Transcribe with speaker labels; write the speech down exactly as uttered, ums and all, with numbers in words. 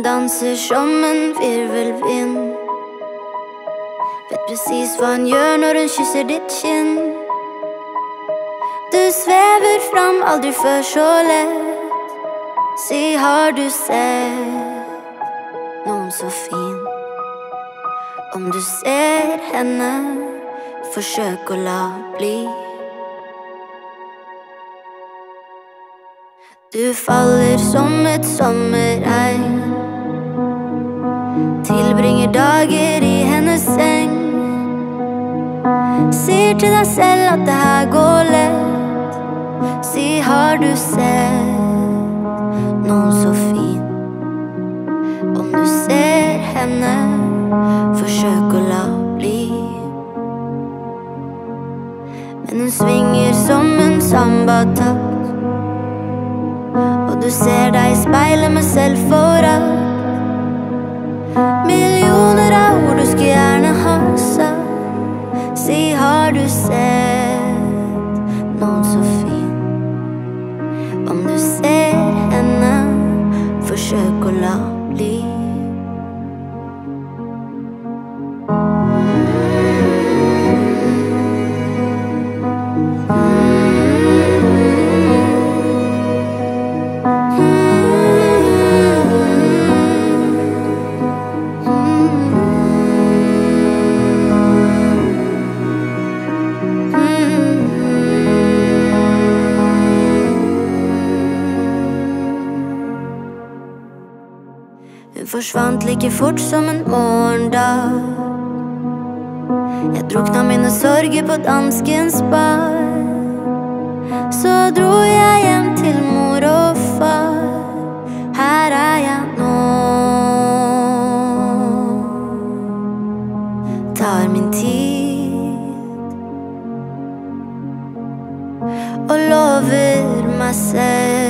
Speaker 1: danser som en virvelvind. Vet precis hva han gjør når hun kysser ditt kinn. Du svever fram, aldri før så lett. Si, har du sett noen så fin? Om du ser henne, forsøk å la bli. Du faller som et sommerregn, tilbringer dager i hennes seng. Sier til deg selv at det her går lett. Si, har du sett noen så fin? Om du ser henne, forsøk å la bli. Men hun svinger som en sambatakt, og du ser deg i speilet med selvforakt. Millioner av ord du skulle gjerne ha sagt. Si, har du sett noen så fin? Om du ser henne, forsøk å la bli. Hun forsvant like fort som en morgendag. Jeg drukna mine sorger på danskens bar. Så dro jeg hjem til mor og far. Her er jeg nå. Tar min tid og lover meg selv